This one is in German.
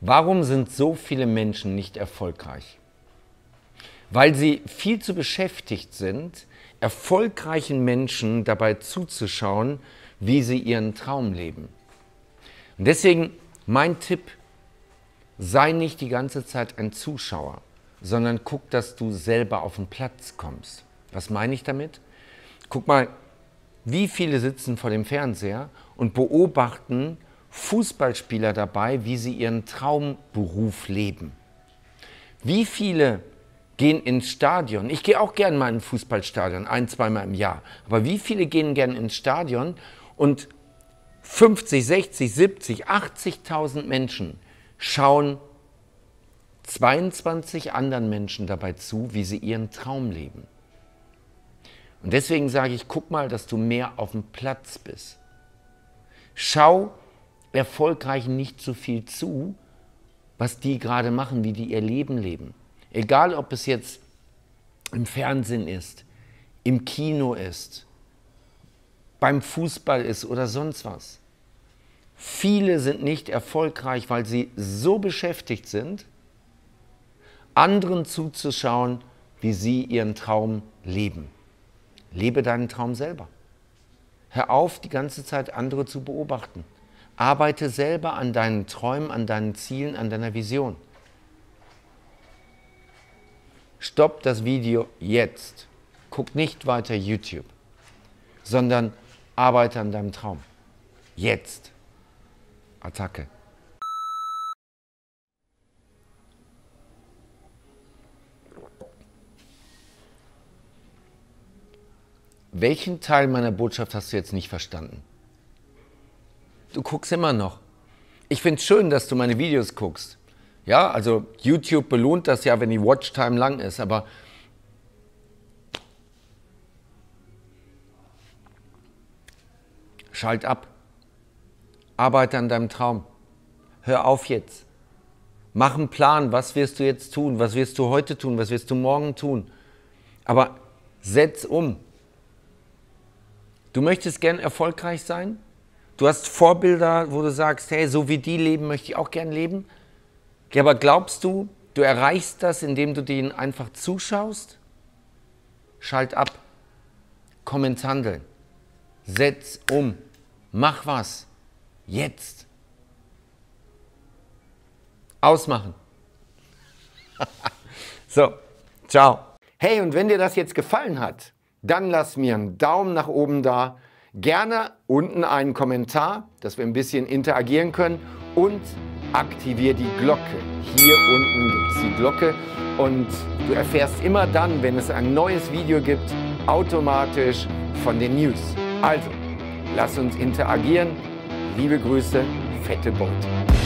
Warum sind so viele Menschen nicht erfolgreich? Weil sie viel zu beschäftigt sind, erfolgreichen Menschen dabei zuzuschauen, wie sie ihren Traum leben. Und deswegen mein Tipp, sei nicht die ganze Zeit ein Zuschauer, sondern guck, dass du selber auf den Platz kommst. Was meine ich damit? Guck mal, wie viele sitzen vor dem Fernseher und beobachten Fußballspieler dabei, wie sie ihren Traumberuf leben. Wie viele gehen ins Stadion? Ich gehe auch gerne mal in ein Fußballstadion, 1-, 2-mal im Jahr. Aber wie viele gehen gerne ins Stadion und 50, 60, 70, 80.000 Menschen schauen 22 anderen Menschen dabei zu, wie sie ihren Traum leben. Und deswegen sage ich, guck mal, dass du mehr auf dem Platz bist. Schau Erfolgreichen nicht so viel zu, was die gerade machen, wie die ihr Leben leben. Egal, ob es jetzt im Fernsehen ist, im Kino ist, beim Fußball ist oder sonst was. Viele sind nicht erfolgreich, weil sie so beschäftigt sind, anderen zuzuschauen, wie sie ihren Traum leben. Lebe deinen Traum selber. Hör auf, die ganze Zeit andere zu beobachten. Arbeite selber an deinen Träumen, an deinen Zielen, an deiner Vision. Stopp das Video jetzt. Guck nicht weiter YouTube, sondern arbeite an deinem Traum. Jetzt. Attacke. Welchen Teil meiner Botschaft hast du jetzt nicht verstanden? Du guckst immer noch. Ich finde es schön, dass du meine Videos guckst. Ja, also YouTube belohnt das ja, wenn die Watchtime lang ist, aber schalt ab. Arbeite an deinem Traum. Hör auf jetzt. Mach einen Plan, was wirst du jetzt tun, was wirst du heute tun, was wirst du morgen tun. Aber setz um. Du möchtest gern erfolgreich sein? Du hast Vorbilder, wo du sagst, hey, so wie die leben, möchte ich auch gern leben. Ja, aber glaubst du, du erreichst das, indem du denen einfach zuschaust? Schalt ab. Komm ins Handeln. Setz um. Mach was. Jetzt. Ausmachen. So, ciao. Hey, und wenn dir das jetzt gefallen hat, dann lass mir einen Daumen nach oben da. Gerne unten einen Kommentar, dass wir ein bisschen interagieren können, und aktiviere die Glocke. Hier unten gibt es die Glocke und du erfährst immer dann, wenn es ein neues Video gibt, automatisch von den News. Also, lass uns interagieren. Liebe Grüße, fette Beute.